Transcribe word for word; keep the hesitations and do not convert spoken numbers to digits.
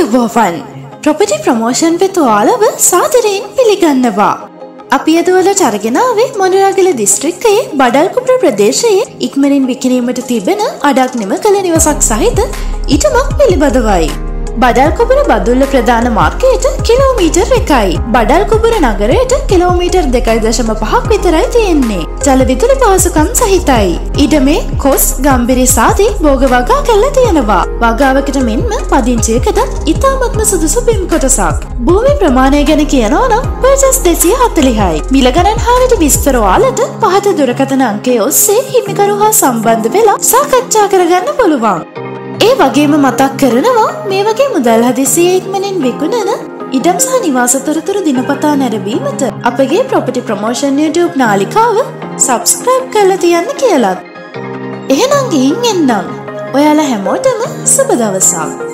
ආයුබෝවන් property promotion වෙත ඔයාලව සාදරයෙන් පිළිගන්නවා. අපි අද ඔයාලට අරගෙන ආවේ මොනරාගල දිස්ත්‍රික්කයේ බඩල්කුප්‍ර ප්‍රදේශයේ ඉක්මනින් විකිණීමට තිබෙන අඩක් නිම කළ නිවසක් සහිත ඉටමක් පිළිබඳවයි. බඩල්කුපුර බදුල්ල ප්‍රධාන මාර්ගයට කිලෝමීටර් එකයි. බඩල්කුපුර නගරයට කිලෝමීටර් දෙකයි දශම පහක් විතරයි තියෙන්නේ. ජල විදුලි පහසුකම් සහිතයි. ඉඩමේ කොස් ගම්බිරි සාදී භෝග වගා කරලා තියෙනවා. වගාවකට මෙන්ම පදිංචියකටත් ඉතාමත්ම සුදුසු බිම් කොටසක්. භූමි ප්‍රමාණය ගැන කියනවා නම් පර්චස් දෙසිය හතළිහයි. මිල ගණන් හා වැඩි විස්තර ඔයාලට පහත දුරකථන අංකය ඔස්සේ හිමිකරු හා සම්බන්ධ වෙලා සාකච්ඡා කරගන්න පුළුවන්. ඒ වගේම මතක් කරනවා මේ වගේ මුදල් හදිසියේ ඉක්මනින් විකුණන ඉඩම් සහ නිවාස තොරතුරු දිනපතා නැරඹීමට අපගේ ප්‍රොපර්ටි ප්‍රොමෝෂන් YouTube නාලිකාව subscribe කරලා තියන්න කියලා. එහෙනම් ගිහින් එන්නම්. ඔයාලා හැමෝටම සුබ දවසක්.